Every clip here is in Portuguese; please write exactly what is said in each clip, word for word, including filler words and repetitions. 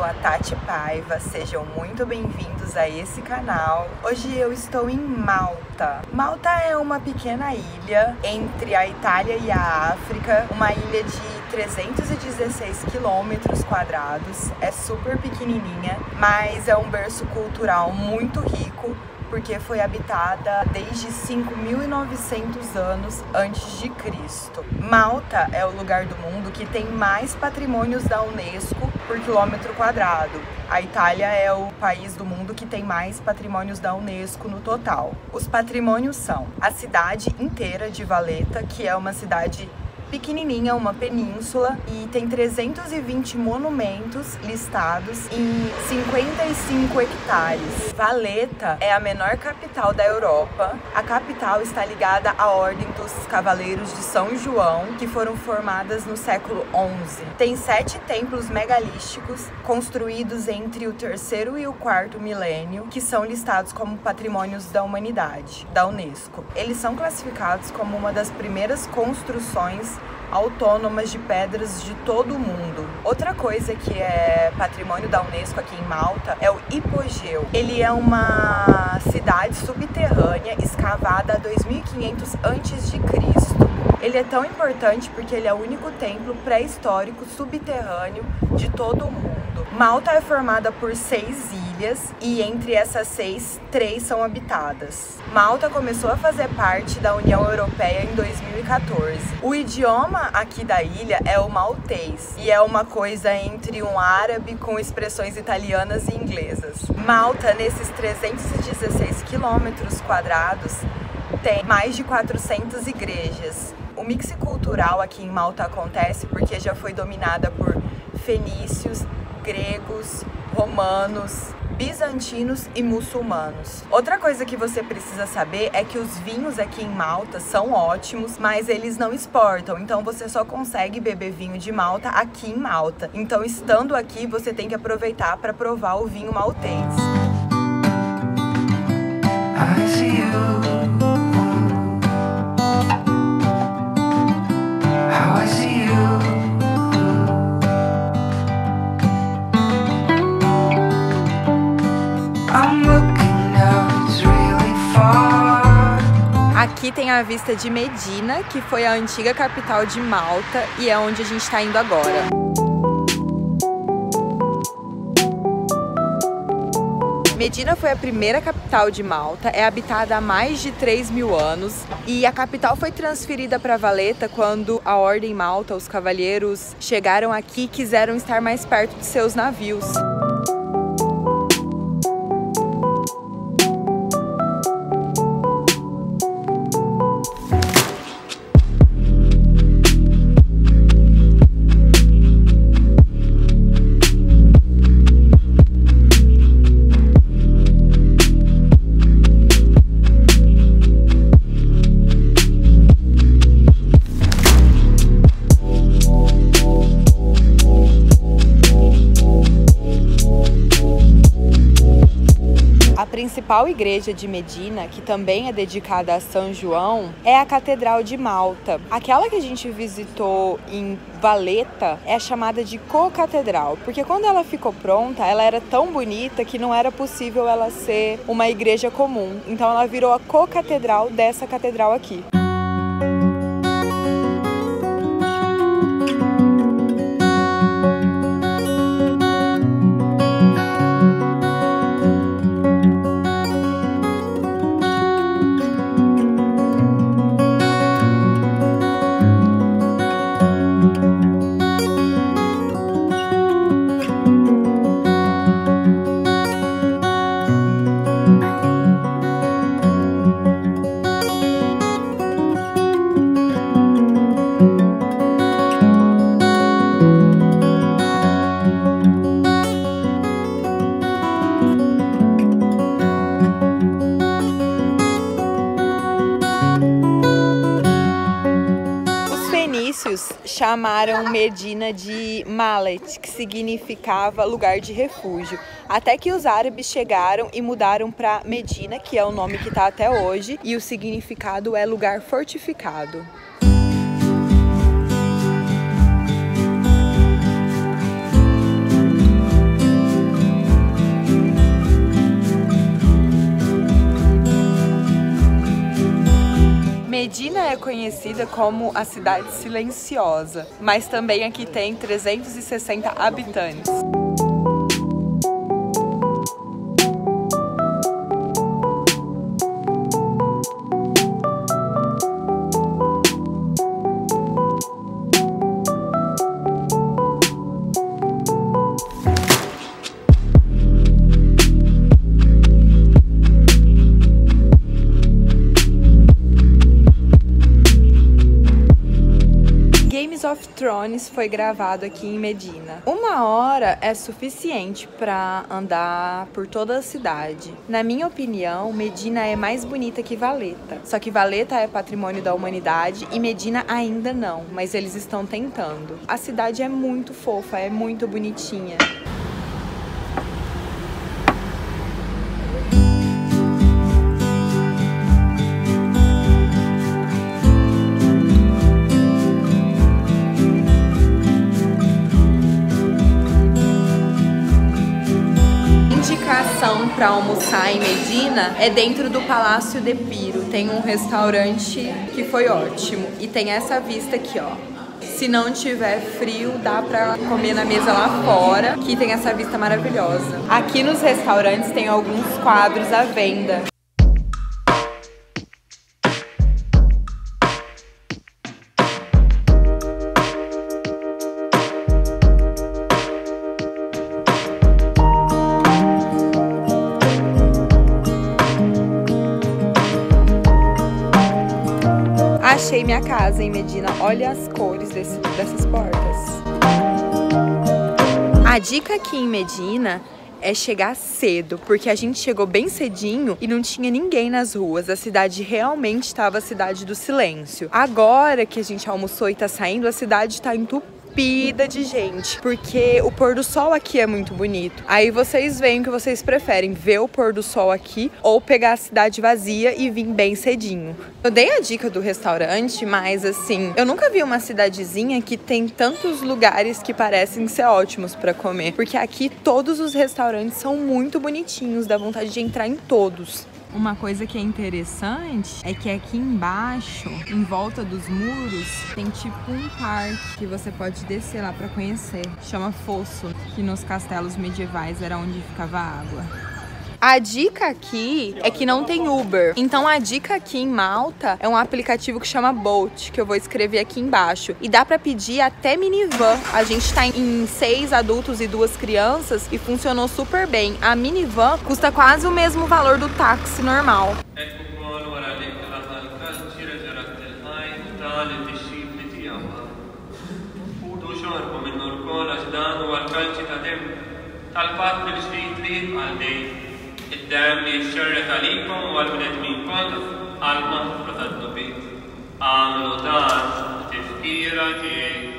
a Tati Paiva, sejam muito bem-vindos a esse canal. Hoje eu estou em Malta. Malta é uma pequena ilha entre a Itália e a África, uma ilha de trezentos e dezesseis quilômetros quadrados, é super pequenininha, mas é um berço cultural muito rico, porque foi habitada desde cinco mil e novecentos anos antes de Cristo. Malta é o lugar do mundo que tem mais patrimônios da Unesco por quilômetro quadrado. A Itália é o país do mundo que tem mais patrimônios da Unesco no total. Os patrimônios são a cidade inteira de Valletta, que é uma cidade pequenininha, uma península, e tem trezentos e vinte monumentos listados em cinquenta e cinco hectares. Valletta é a menor capital da Europa. A capital está ligada à Ordem dos Cavaleiros de São João, que foram formadas no século onze. Tem sete templos megalísticos construídos entre o terceiro e o quarto milênio, que são listados como patrimônios da humanidade, da Unesco. Eles são classificados como uma das primeiras construções autônomas de pedras de todo o mundo. Outra coisa que é patrimônio da Unesco aqui em Malta é o hipogeu. Ele é uma cidade subterrânea escavada há dois mil e quinhentos antes de Cristo. Ele é tão importante porque ele é o único templo pré-histórico subterrâneo de todo o mundo. Malta é formada por seis ilhas e entre essas seis, três são habitadas. Malta começou a fazer parte da União Europeia em dois mil e quatorze. O idioma aqui da ilha é o maltês e é uma coisa entre um árabe com expressões italianas e inglesas. Malta, nesses trezentos e dezesseis quilômetros quadrados, tem mais de quatrocentas igrejas. O mix cultural aqui em Malta acontece porque já foi dominada por fenícios, gregos, romanos, bizantinos e muçulmanos. Outra coisa que você precisa saber é que os vinhos aqui em Malta são ótimos, mas eles não exportam, então você só consegue beber vinho de Malta aqui em Malta. Então, estando aqui, você tem que aproveitar para provar o vinho maltês. I see you. How I see you. Aqui tem a vista de Medina, que foi a antiga capital de Malta e é onde a gente está indo agora. Medina foi a primeira capital de Malta, é habitada há mais de três mil anos e a capital foi transferida para Valletta quando a Ordem Malta, os cavalheiros, chegaram aqui e quiseram estar mais perto de seus navios. A principal igreja de Medina, que também é dedicada a São João, é a Catedral de Malta. Aquela que a gente visitou em Valletta é chamada de co-catedral, porque quando ela ficou pronta, ela era tão bonita que não era possível ela ser uma igreja comum. Então ela virou a co-catedral dessa catedral aqui. Chamaram Medina de Malet, que significava lugar de refúgio, até que os árabes chegaram e mudaram para Medina, que é o nome que está até hoje, e o significado é lugar fortificado. Medina é conhecida como a cidade silenciosa, mas também aqui tem trezentos e sessenta habitantes. Of Thrones foi gravado aqui em Medina. Uma hora é suficiente para andar por toda a cidade. Na minha opinião, Medina é mais bonita que Valeta. Só que Valeta é patrimônio da humanidade e Medina ainda não, mas eles estão tentando. A cidade é muito fofa, é muito bonitinha. Para almoçar em Medina é dentro do Palácio de Piro. Tem um restaurante que foi ótimo e tem essa vista aqui, ó. Se não tiver frio, dá pra comer na mesa lá fora, que tem essa vista maravilhosa. Aqui nos restaurantes tem alguns quadros à venda. Achei minha casa em Medina. Olha as cores desse, dessas portas. A dica aqui em Medina é chegar cedo, porque a gente chegou bem cedinho e não tinha ninguém nas ruas. A cidade realmente estava a cidade do silêncio. Agora que a gente almoçou e tá saindo, a cidade tá entupida de gente, porque o pôr do sol aqui é muito bonito. Aí vocês veem o que vocês preferem, ver o pôr do sol aqui ou pegar a cidade vazia e vir bem cedinho. Eu dei a dica do restaurante, mas assim, eu nunca vi uma cidadezinha que tem tantos lugares que parecem ser ótimos para comer, porque aqui todos os restaurantes são muito bonitinhos, dá vontade de entrar em todos. Uma coisa que é interessante é que aqui embaixo, em volta dos muros, tem tipo um parque que você pode descer lá para conhecer. Chama Fosso, que nos castelos medievais era onde ficava a água. A dica aqui é que não tem Uber. Então a dica aqui em Malta é um aplicativo que chama Bolt, que eu vou escrever aqui embaixo. E dá pra pedir até minivan. A gente tá em seis adultos e duas crianças e funcionou super bem. A minivan custa quase o mesmo valor do táxi normal. الدم للشر عليكم والولد منكم المه رفض به عملتان تفكيرك.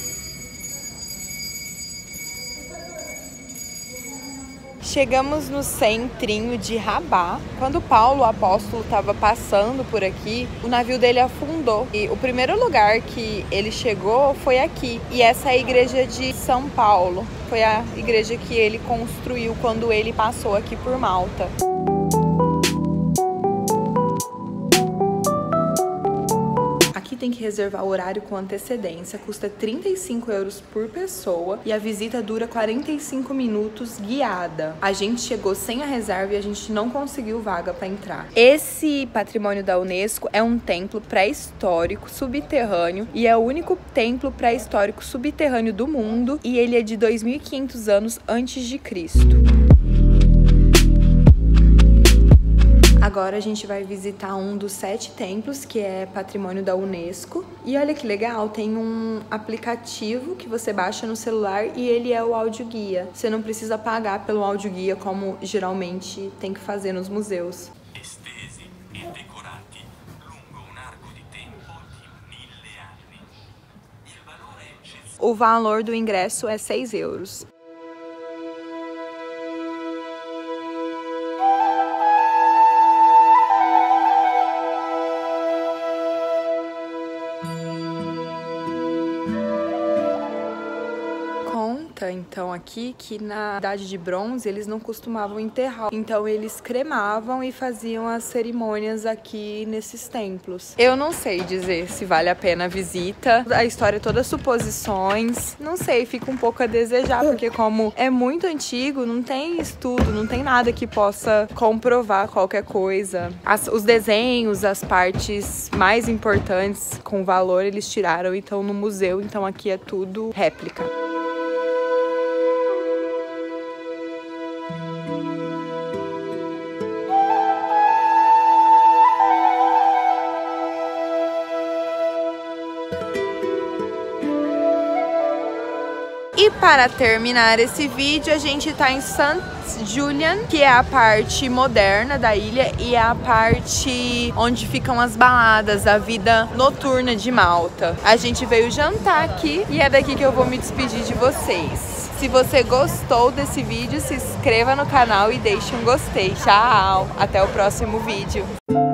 Chegamos no centrinho de Rabá. Quando Paulo, o apóstolo, estava passando por aqui, o navio dele afundou. E o primeiro lugar que ele chegou foi aqui. E essa é a igreja de São Paulo. Foi a igreja que ele construiu quando ele passou aqui por Malta. Tem que reservar o horário com antecedência, custa trinta e cinco euros por pessoa e a visita dura quarenta e cinco minutos guiada. A gente chegou sem a reserva e a gente não conseguiu vaga para entrar. Esse patrimônio da Unesco é um templo pré-histórico subterrâneo e é o único templo pré-histórico subterrâneo do mundo e ele é de dois mil e quinhentos anos antes de Cristo. Agora a gente vai visitar um dos sete templos, que é patrimônio da Unesco. E olha que legal, tem um aplicativo que você baixa no celular e ele é o audioguia. Você não precisa pagar pelo audioguia como geralmente tem que fazer nos museus. Estesi e decorati lungo um arco de tempo de mille anni. O valor do ingresso é seis euros. Então, então aqui que na Idade de Bronze eles não costumavam enterrar, então eles cremavam e faziam as cerimônias aqui nesses templos. Eu não sei dizer se vale a pena a visita, a história é toda suposições, não sei, fica um pouco a desejar, porque como é muito antigo, não tem estudo, não tem nada que possa comprovar qualquer coisa. As, os desenhos, as partes mais importantes com valor eles tiraram, então no museu, então aqui é tudo réplica. E para terminar esse vídeo, a gente tá em Sankt Julian, que é a parte moderna da ilha e é a parte onde ficam as baladas, a vida noturna de Malta. A gente veio jantar aqui e é daqui que eu vou me despedir de vocês. Se você gostou desse vídeo, se inscreva no canal e deixe um gostei. Tchau! Até o próximo vídeo.